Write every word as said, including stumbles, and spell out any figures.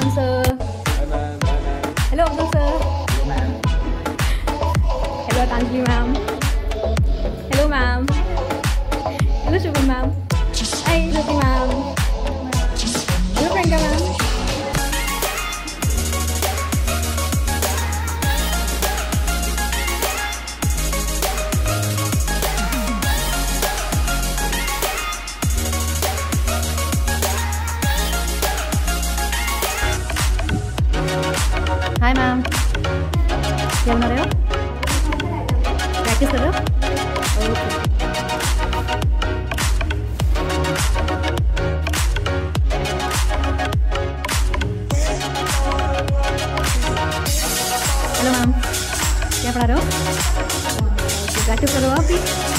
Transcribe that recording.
Abdul sir. Hi ma'am. Bye ma'am. Hello Abdul sir. Hello ma'am. Hello Tanjli ma'am. Hello ma'am. Hello Shubham ma'am. Hi Jyoti ma'am. Hello Priyanka ma'am. Hi ma'am, क्या बना रहे हो? Practice कर रहे हो? Okay. Hello ma'am, क्या पढ़ा रहे हो? प्रैक्टिस कर रहे हो आप भी?